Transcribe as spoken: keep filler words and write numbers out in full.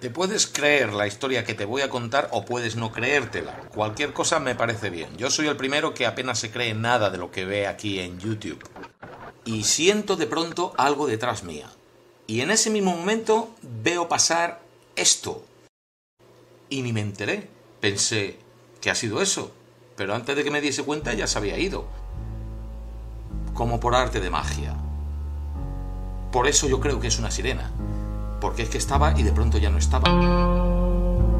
Te puedes creer la historia que te voy a contar o puedes no creértela. Cualquier cosa me parece bien. Yo soy el primero que apenas se cree nada de lo que ve aquí en YouTube. Y siento de pronto algo detrás mía. Y en ese mismo momento veo pasar esto. Y ni me enteré. Pensé, ¿qué ha sido eso? Pero antes de que me diese cuenta ya se había ido. Como por arte de magia. Por eso yo creo que es una sirena. Porque es que estaba y de pronto ya no estaba.